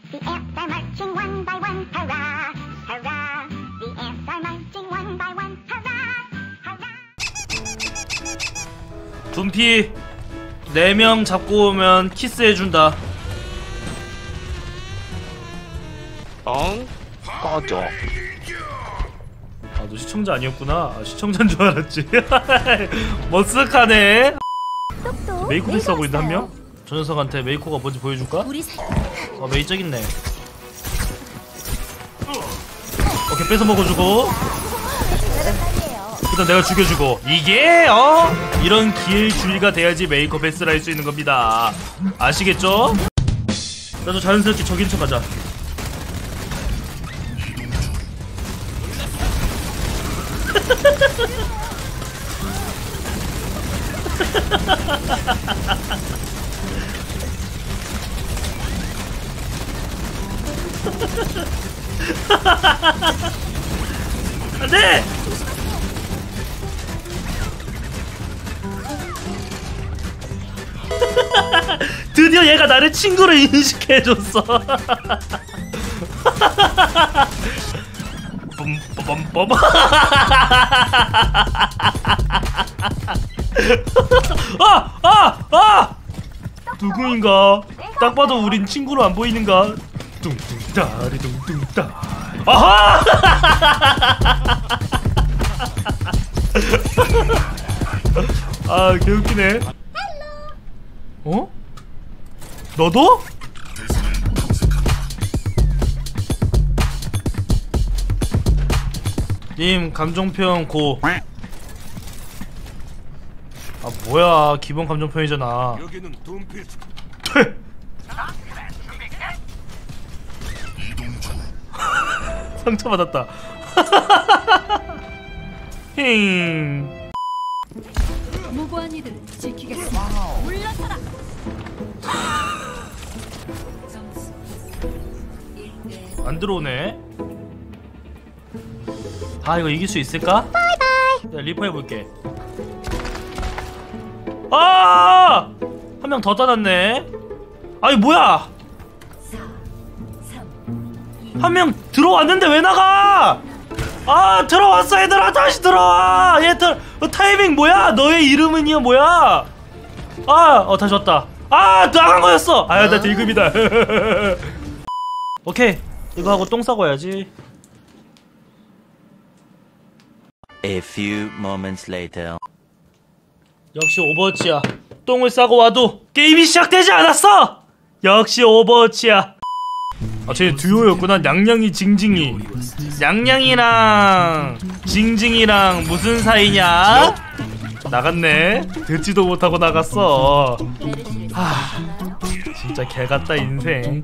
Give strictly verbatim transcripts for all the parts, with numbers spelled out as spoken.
The ants are marching one by one, hurrah, hurrah. The ants are marching one by one, hurrah, hurrah. 둠피 네 명 잡고 오면 키스해준다. 엉 꺼져. 아, 너 시청자 아니었구나. 아, 시청자인 줄 알았지. 머쓱하네. 메이코 패스하고 있는 한 명? 저 녀석한테 메이코가 뭔지 보여줄까? 어, 메이 저기 있네. 오케이, 뺏어 먹어주고. 일단 내가 죽여주고. 이게 어? 이런 기회주의가 돼야지 메이커 패스를 할 수 있는 겁니다. 아시겠죠? 나도 자연스럽게 저긴 척 하자. 안돼! 드디어 얘가 나를 친구로 인식해줬어. 뿜뿜뿜. 아! 아! 아! 누구인가? 딱 봐도 우린 친구로 안 보이는가? 뚱뚱따리 뚱뚱따. 아하! 아, 개웃기네. 어? 너도? 님 감정표현 고. 아 뭐야, 기본 감정표현이잖아. 여기는 둠피. 상처받았다. 힝. 무고한 이들을 지키겠습니다. 물러서라. 안 들어오네. 아, 이거 이길 수 있을까? 바이바이. 내가 리퍼 해볼게. 아! 한 명 더 따놨네. 아니 뭐야? 한 명 들어왔는데 왜 나가? 아, 들어왔어. 얘들아 다시 들어와. 얘들 타이밍 뭐야? 너의 이름은이야 뭐야? 아, 어 다시 왔다. 아, 나간 거였어. 아, 나 딜금이다. 오케이, 이거 하고 똥 싸고 와야지. A few moments later. 역시 오버워치야. 똥을 싸고 와도 게임이 시작되지 않았어. 역시 오버워치야. 아, 쟤 듀오였구나. 냥냥이 징징이. 냥냥이랑 징징이랑 무슨 사이냐? 나갔네. 듣지도 못하고 나갔어. 하, 진짜 개같다 인생.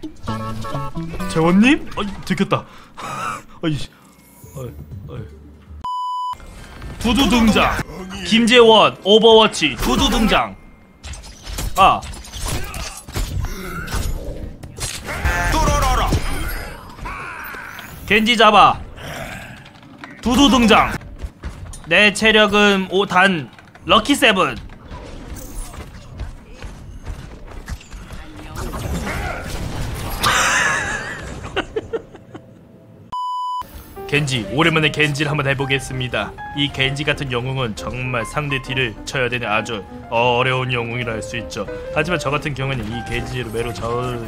재원님? 어이, 들켰다. 어이, 어이, 어이. 두두 등장. 김재원 오버워치 두두 등장. 아, 겐지 잡아. 두두 등장. 내 체력은 오 단 럭키 세븐. 겐지, 오랜만에 겐지를 한번 해보겠습니다. 이 겐지 같은 영웅은 정말 상대 딜을 쳐야 되는 아주 어려운 영웅이라 할 수 있죠. 하지만 저 같은 경우는 이 겐지로 매로 잘...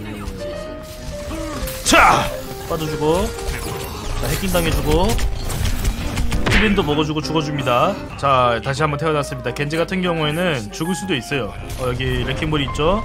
자! 빠져주고, 자, 해킹 당해주고, 힐린도 먹어주고 죽어줍니다. 자, 다시 한번 태어났습니다. 겐지 같은 경우에는 죽을 수도 있어요. 어, 여기 레킹볼이 있죠?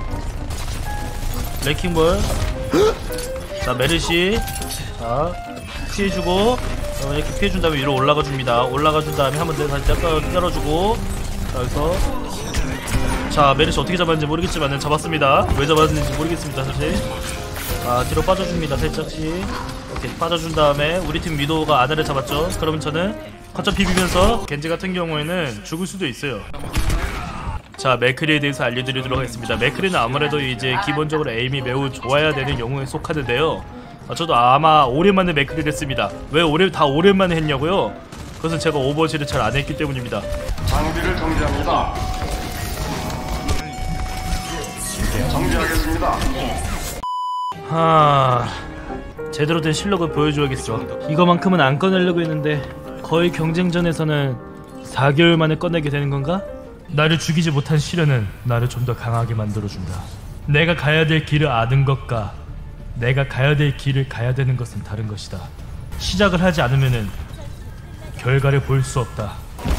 레킹볼. 자, 메르시. 자, 피해주고, 어, 이렇게 피해준 다음에 위로 올라가줍니다. 올라가준 다음에 한 번 더 다시 때려주고, 자, 여기서. 자, 메르시 어떻게 잡았는지 모르겠지만 잡았습니다. 왜 잡았는지 모르겠습니다, 사실. 아, 뒤로 빠져줍니다, 살짝씩. 이렇게 빠져준 다음에 우리 팀 위도우가 아나를 잡았죠. 그러면 저는 거점 비비면서 겐지 같은 경우에는 죽을 수도 있어요. 자, 맥크리에 대해서 알려드리도록 하겠습니다. 맥크리는 아무래도 이제 기본적으로 에임이 매우 좋아야 되는 영웅에 속하는데요. 아, 저도 아마 오랜만에 맥크리를 했습니다. 왜 오래, 다 오랜만에 했냐고요? 그것은 제가 오버워치를 잘 안 했기 때문입니다. 장비를 정지합니다. 정지하겠습니다. 하... 제대로 된 실력을 보여줘야겠어. 이거만큼은 안 꺼내려고 했는데 거의 경쟁전에서는 사 개월 만에 꺼내게 되는 건가? 나를 죽이지 못한 시련은 나를 좀 더 강하게 만들어준다. 내가 가야 될 길을 아는 것과 내가 가야 될 길을 가야 되는 것은 다른 것이다. 시작을 하지 않으면은 결과를 볼 수 없다.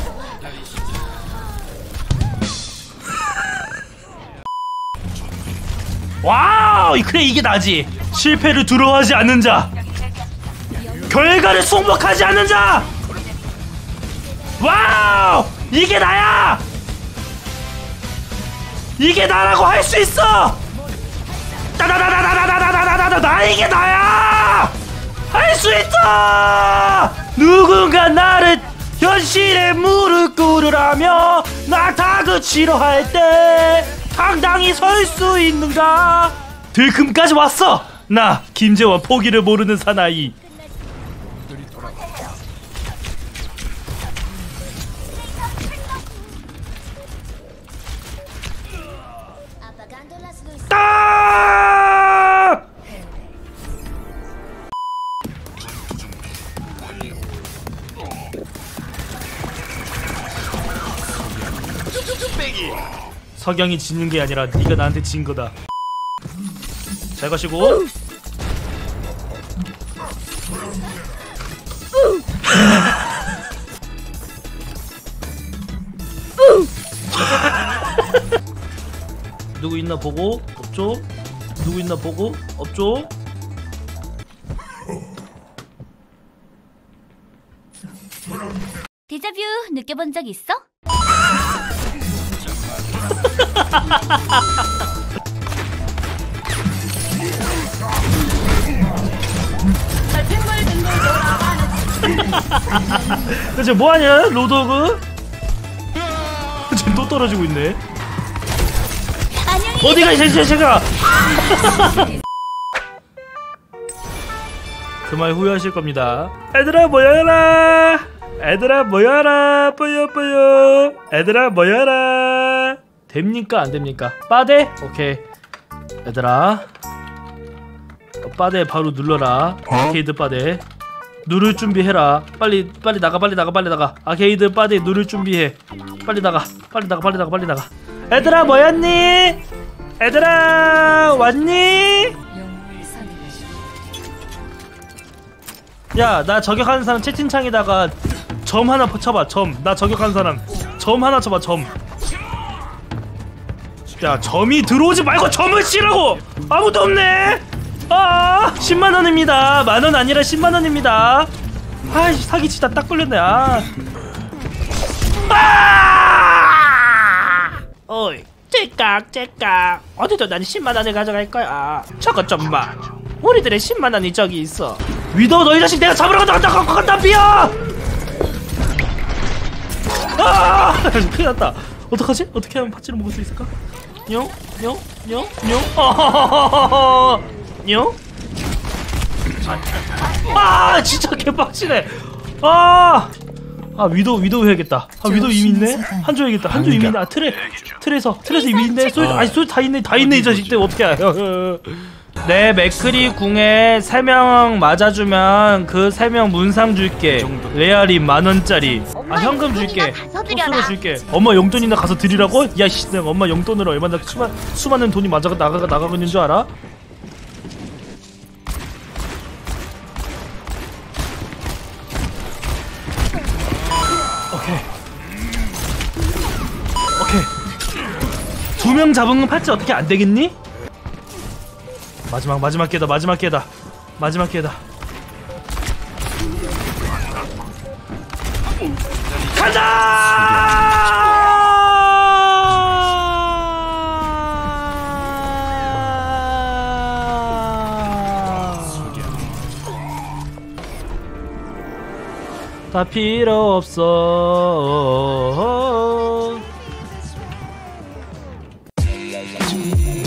와우! 그래, 이게 나지. 실패를 두려워하지 않는 자, 결과를 승복하지 않는 자. 와우! 이게 나야! 이게 나라고 할 수 있어! 따다다다다다다다다다다 나 이게 나야! 할 수 있다! 누군가 나를 현실에 무릎 꿇으라며 나 다그치려 할 때 당당히 설 수 있는가? 들금까지 왔어! 나 김재원 포기를 모르는 사나이. 딱! 석영이 지는 게 아니라 네가 나한테 진 거다. 잘 가시고. 누구 있나 보고 없죠? 누구 있나 보고 없죠? 데자뷰 느껴본 적 있어? 대체 뭐하냐 로드오그? 지금 또 떨어지고 있네. 어디가 이 자식아! 그 말 후회하실 겁니다. 얘들아 모여라! 애들아 모여라! 뿌요뿌요! 애들아 모여라! 됩니까 안됩니까? 빠데? 오케이. 얘들아 어, 빠데 바로 눌러라. 아케이드 빠데 누를 준비해라. 빨리 빨리 나가 빨리 나가 빨리 나가. 아케이드 빠데 누를 준비해. 빨리 나가 빨리 나가 빨리 나가 빨리 나가. 애들아 뭐였니? 애들아 왔니? 야 나 저격하는 사람 채팅창에다가 점 하나 쳐봐. 점. 나 저격하는 사람 점 하나 쳐봐. 점. 야 점이 들어오지 말고 점을 치라고. 아무도 없네. 아 십만 원입니다. 만원 아니라 십만 원입니다. 아이씨 사기치다 딱 걸렸네. 아, 아! 어이 째깍 째깍 어디도 난 십만 원을 가져갈 거야. 저것 좀 봐. 우리들의 십만 원이 저기 있어. 위도우 너 이 자식 내가 잡으러 간다 간다 간다 간다 비야. 아 큰일 났다. 어떡하지? 어떻게 하면 팥찌를 먹을 수 있을까? 뇨? 뇨? 뇨? 뇨? 어허허허허허 뇨? 아 진짜 개빡치네. 아, 아 위도우 위도우 해야겠다. 아 위도우 이미 있네. 한조 해야겠다. 한조 이미 있네. 아 틀에 틀에서 틀에서 이미 있네. 소리 아니 소리 다 있네. 다 있네 이 자식들 어떻게 해요? 네 맥크리 궁에 세 명 맞아주면 그 세 명 문상 줄게. 레알이 만원짜리. 아 현금 줄게. 소스로 줄게. 엄마 용돈이나 가서 드리라고? 야씨 내가 엄마 용돈으로 얼마나 수많, 수많은 돈이 맞아가 나가가 나가고 있는 줄 알아? 오케이 오케이 두 명 잡은 건 팔찌 어떻게 안 되겠니? 마지막 마지막 기회다. 마지막 기회다. 마지막 기회다. 가자! 다 필요 없어.